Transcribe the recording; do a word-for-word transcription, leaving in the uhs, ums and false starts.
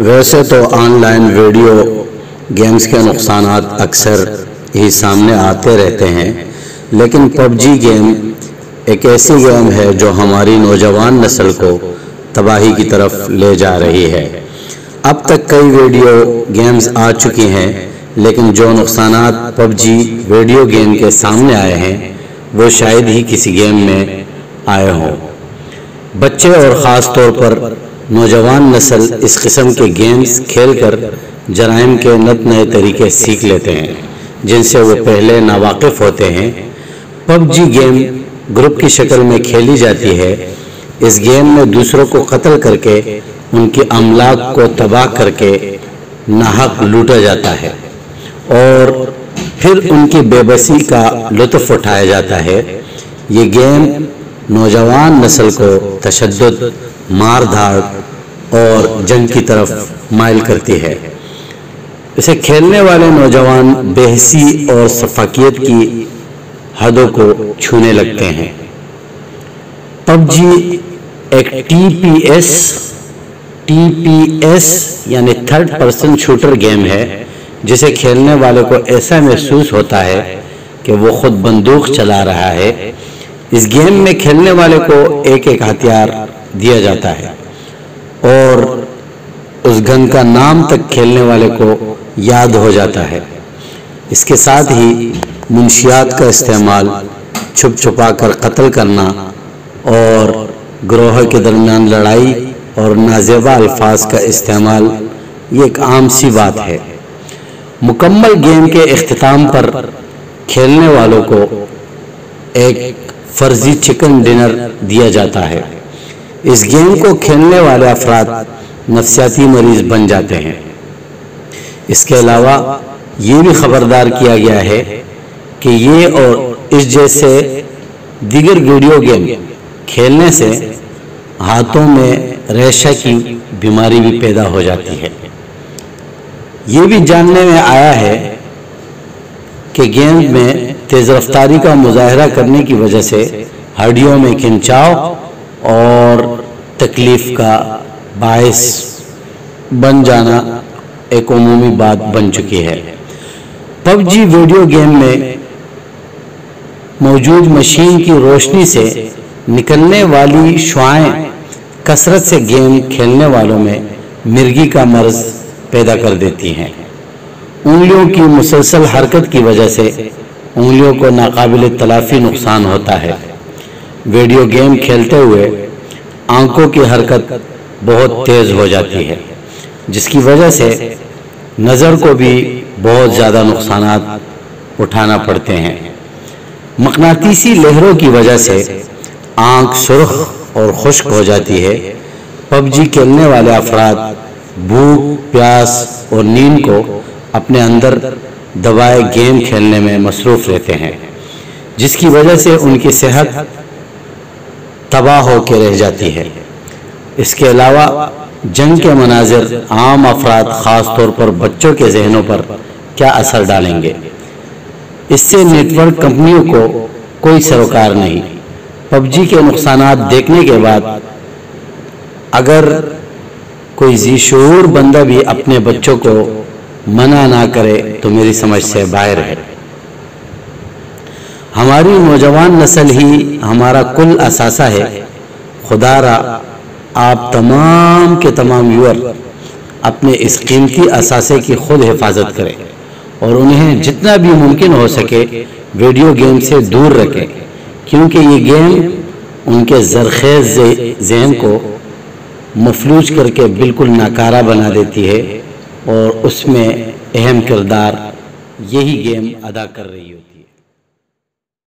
ویسے تو on line video games کے نقصانات اکثر ہی سامنے آتے رہتے ہیں، لیکن پب جی گیم ایک ایسی گیم ہے جو ہماری نوجوان نسل کو تباہی کی طرف لے جا رہی ہے۔ اب تک کئی ویڈیو گیمز آ چکی ہیں، لیکن جو نقصانات پب جی ویڈیو گیم کے سامنے آئے ہیں وہ شاید ہی کسی گیم میں آئے ہوں۔ بچے اور خاص طور پر نوجوان نسل اس قسم کے گیمز کھیل کر جرائم کے نت نئے طریقے سیکھ لیتے ہیں جن سے وہ پہلے ناواقف ہوتے ہیں۔ پب جی گیم گروپ کی شکل میں کھیلی جاتی ہے۔ اس گیم میں دوسروں کو قتل کر کے ان کی املاک کو تباہ کر کے ناحق لوٹا جاتا ہے اور پھر ان کی بے بسی کا لطف اٹھایا جاتا ہے۔ یہ گیم نوجوان نسل کو تشدد، مار دھاڑ اور جنگ کی طرف مائل کرتی ہے۔ اسے کھیلنے والے نوجوان بے حسی اور سفاکیت کی حدوں کو چھونے لگتے ہیں۔ پب جی ایک T P S T P S یعنی تھرڈ پرسن شوٹر گیم ہے جسے کھیلنے والے کو ایسا محسوس ہوتا ہے کہ وہ خود بندوق چلا رہا ہے۔ اس گیم میں کھیلنے والے کو ایک ایک ہتھیار دیا جاتا ہے اور اس گن کا نام تک کھیلنے والے کو یاد ہو جاتا ہے۔ اس کے ساتھ ہی منشیات کا استعمال، چھپ چھپا کر قتل کرنا اور گروہ کے درمیان لڑائی اور نازیبا الفاظ کا استعمال یہ ایک عام سی بات ہے۔ مکمل گیم کے اختتام پر کھیلنے والوں کو ایک فرضی چکن ڈنر دیا جاتا ہے۔ اس گیم کو کھیلنے والے افراد نفسیاتی مریض بن جاتے ہیں۔ اس کے علاوہ یہ بھی خبردار کیا گیا ہے کہ یہ اور اس جیسے دیگر ویڈیو گیم کھیلنے سے ہاتھوں میں ریشہ کی بیماری بھی پیدا ہو جاتی ہے۔ یہ بھی جاننے میں آیا ہے کہ گیم میں تیز رفتاری کا مظاہرہ کرنے کی وجہ سے ہڈیوں میں کھنچاؤ اور تکلیف کا باعث بن جانا ایک عمومی بات بن چکی ہے۔ پب جی ویڈیو گیم میں موجود مشین کی روشنی سے نکلنے والی شعاعیں کثرت سے گیم کھیلنے والوں میں مرگی کا مرض پیدا کر دیتی ہیں۔ انگلیوں کی مسلسل حرکت کی وجہ سے انگلیوں کو ناقابل تلافی نقصان ہوتا ہے۔ ویڈیو گیم کھیلتے ہوئے آنکھوں کی حرکت بہت تیز ہو جاتی ہے جس کی وجہ سے نظر کو بھی بہت زیادہ نقصانات اٹھانا پڑتے ہیں۔ مقناطیسی لہروں کی وجہ سے آنکھ سرخ اور خشک ہو جاتی ہے۔ پب جی کھیلنے والے افراد بھوک، پیاس اور نیند کو اپنے اندر دبائے گیم کھیلنے میں مصروف رہتے ہیں جس کی وجہ سے ان کی صحت تباہ ہو کے رہ جاتی ہے۔ اس کے علاوہ جنگ کے مناظر عام افراد، خاص طور پر بچوں کے ذہنوں پر کیا اثر ڈالیں گے، اس سے نیٹ ورک کمپنیوں کو کوئی سروکار نہیں۔ پب جی کے نقصانات دیکھنے کے بعد اگر کوئی ذی شعور بندہ بھی اپنے بچوں کو منع نہ کرے تو میری سمجھ سے باہر ہے۔ ہماری نوجوان نسل ہی ہمارا کل اثاثہ ہے۔ خدا را آپ تمام کے تمام ویور اپنے اس قیمتی اثاثے کی خود حفاظت کریں اور انہیں جتنا بھی ممکن ہو سکے ویڈیو گیم سے دور رکھیں، کیونکہ یہ گیم ان کے زرخیز ذہن کو مفلوج کر کے بالکل ناکارہ بنا دیتی ہے اور اس میں اہم کردار یہی گیم ادا کر رہی ہوتی ہے۔